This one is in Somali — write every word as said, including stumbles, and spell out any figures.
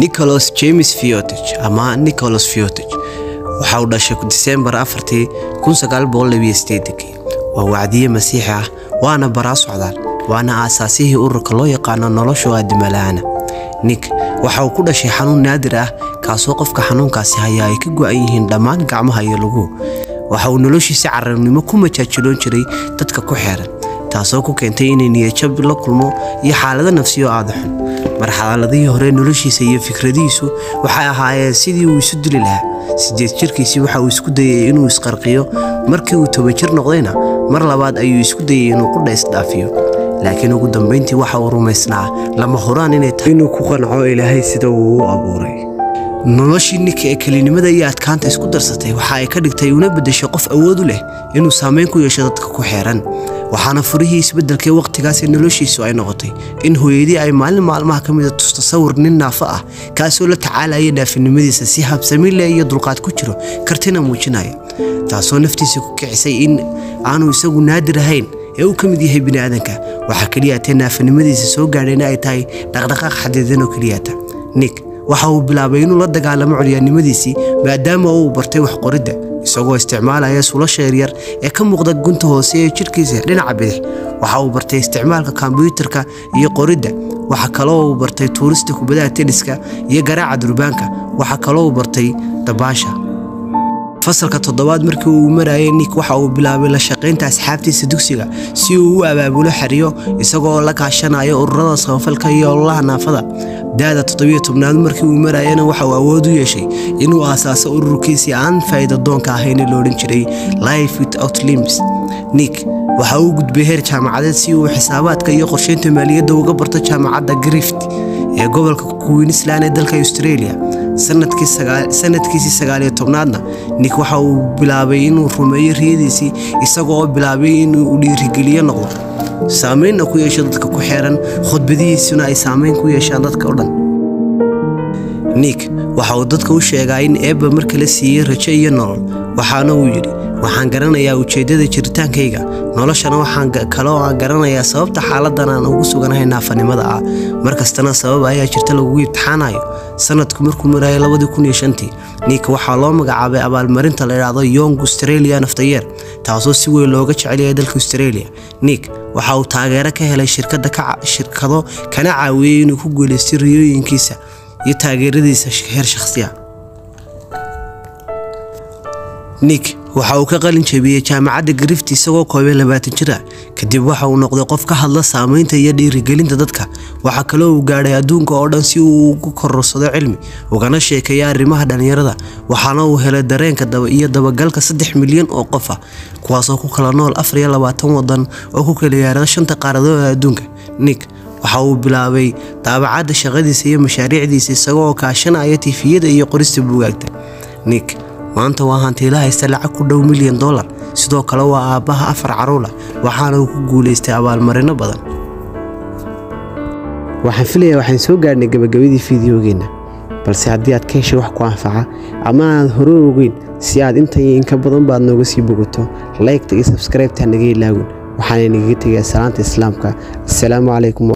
Nicholas James Fiotage ama Nicholas Fiotage waxa uu dhashay December afartii kun sagaal boqol laba iyo siddeetan waa wacdiye masiixi ah waana baraa socdaal waana aasaasihii ururka loo yaqaan nolosha aadamalaana Nick waxa uu ku dhashay xanuun naadir ah kaasoo qofka xanuunkaasi haya ay ka go'an yihiin dhammaan gacmaha iyo lugu waxa uu noloshiisa carruurnimo ku majaajiloon jiray dadka ku xeeran taasoo ku keentay inay niyad-jab la kulmo iyo xaalado nafsiyo aad xun marxaladii hore noloshiisa iyo fikradiisu waxay ahaayeen sidii uu isu dili lahaa sideed jirkiisii waxa uu isku dayay inuu isqarqiyo markii uu toban jir noqdayna mar labaad ayuu isku dayay inuu ku dhays dhaafiyo laakiin ugu dambeyntii waxa uu rumaysnaa lama horaan inay tahay inuu ku qanco Ilaahay sida uu u abuuray noloshii Nick ee kelinimada iyo adkaanta isku darsatay waxa ay ka dhigtay una bedeshay qof awood u leh inuu saameyn ku yeesho dadka ku xeeran waxaana furihii isbedelkay waqtigaas ee noloshiisu ay noqotay in hooyadii ay maalin maalmaha kamid ah tusto sawir nin naafa ah kaasoo la tacaalaya dhaafinimadiisa si habsami leh iyo dulqaad ku jiro kartina muujinaya taasoo naftiisa ku kicisay in aanu isagu naadir ahayn ee uu kamid yahay bini'aadanka waxa kaliya teen dhaafinimadiisa soo gaadhayna ay tahay dhaqdhaqaaq xadidan oo kaliya ta Nick waxa uu bilaabay inuu la dagaalamo culyaannimadiisii maadaama uu bartay wax qoridda isagoo isticmaalaya suulasha yaryar ee ka muuqda gunta hoose ee jirkiisa dhinaca bidix waxa uu bartay isticmaalka kombiyuutarka iyo qoridda waxa kale oo uu bartay tuurista kubadaha tenniska iyo garaaca durbaanka waxa kale oo uu bartay dabaasha fasalka toddobaad markii uu marayay Nick waxa uu bilaabay la shaqeynta asxaabtiisa dugsiga si uu u abaabulo xiriyo isagoo la kaashanayo ururada samafalka iyo ololaha naafada daada toddoba iyo toban markii uu marayayna waxa uu awood u yeeshay inuu aasaaso ururkiisa aan faa'iido doonka ahayn ee loo dhan jiray Life Without Limbs Nick waxa uu gudbay heer jaamacadeed si uu xisaabaadka iyo qorsheynta maaliyadda uga barto jaamacadda Griffith ee gobolka Queensland ee dalka Australia sanadkii sanadkiisii sagaal iyo toban Nick waxa uu bilaabay inuu rumeeyo riyadiisii isagoo bilaabay inuu dhiirigeliyo noqdo saameyn ku yeesho dadka ku xeeran khudbadihiisuna ay saameyn ku yeeshaan dadka oo dhan Nick waxa uu dadka u sheegay in eeba markii la siiyay rajo iyo nolol waxaana uu yiri waxaan garanayaa ujeedada jiritaankayga noloshana waxaan kaloo garanayaa sababta xaaladan aan ugu suganahay naafanimada ah markastana sabab ayaa jirta lagu imtixaanayo sanadku markuu maray laba kun iyo shan Nick waxa loo magacaabay abaalmarinta la yiraahdo Young Australian of the Year taasoo si weyn looga jecel yahay dalka Australia Nick waxa uu taageero ka helay shirkadda ka shirkado kana caawiyay inuu ku guuleysto riyooyinkiisa iyo taageeradiisa heer shakhsi ah Nick waxa uu ka qalin jabiyay jaamacadda Griffith isagoo koob iyo labaatan jir ah kadib waxa uu noqday qof ka hadla saameynta iyo dhiirigelinta dadka waxa kale oo uu gaaray adduunka oo dhan si uu ugu korsado cilmi ugana sheekeeyo arrimaha dhalinyarada waxaana uu helay dareenka daba iyo dabagalka saddex milyan oo qof ah kuwaas oo ku kala nool afar iyo labaatan wadan oo ku kala yaara shanta qaaradood ee adduunka Nick waxa uu bilaabay taabacada shaqadiisa iyo mashaariicdiisa isagoo kaashanaya tifiyada iyo qorista buugaagta Nick maanta waa hantiila haysta lacag ku dhow milyan dollar sidoo kale waa aabaha afar caruur waxaana uu ku guuleystay abaalmarino badan waxaan filayaa waxaan soo gaarnay gabagabadii fiidiyogeena balse haddii aad ka heshay wax ku anfaca ama aad hore ogeyn si aad inta in ka badan baad nooga sii bogato like iyo subscribe ta naga ilaawin waxaan inaga tagay salaanta islaamka assalaamu calaykum